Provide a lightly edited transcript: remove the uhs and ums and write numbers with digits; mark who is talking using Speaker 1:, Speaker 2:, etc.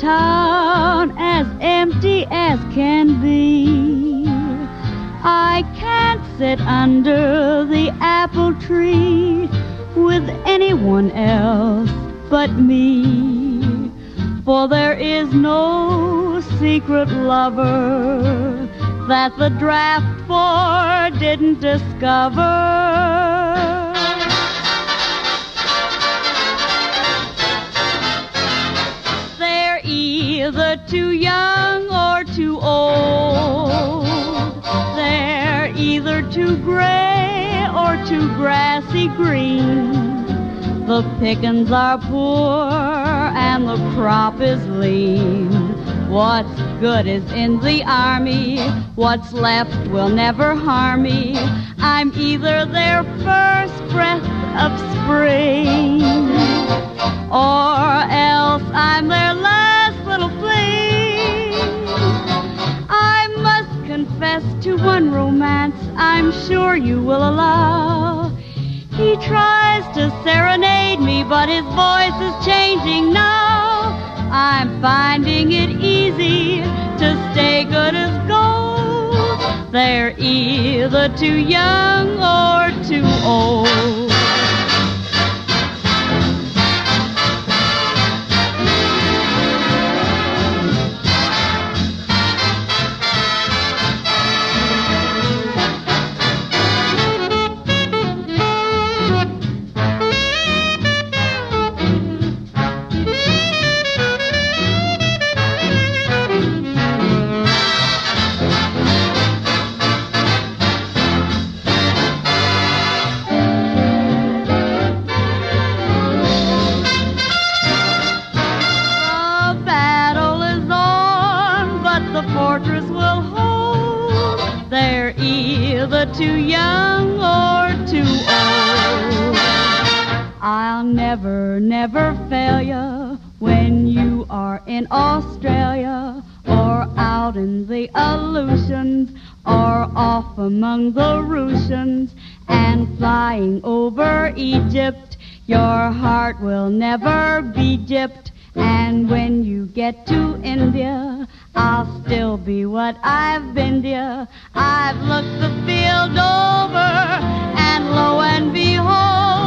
Speaker 1: town as empty as can be. I can't sit under the apple tree with anyone else but me, for there is no secret lover that the draft for didn't discover. They're either too young or too old. They're either too gray or too grassy green. The pickings are poor and the crop is lean. What's good is in the army. What's left will never harm me. I'm either their first breath of spring, or else I'm their last little fling. I must confess to one romance I'm sure you will allow. He tries to serenade me, but his voice is changing now. I'm finding it easy to stay good as gold. They're either too young or too old. Too young or too old. I'll never, never fail you when you are in Australia, or out in the Aleutians, or off among the Russians, and flying over Egypt. Your heart will never be gypped. And when you get to India, I'll still be what I've been, dear. I've looked the field over, and lo and behold,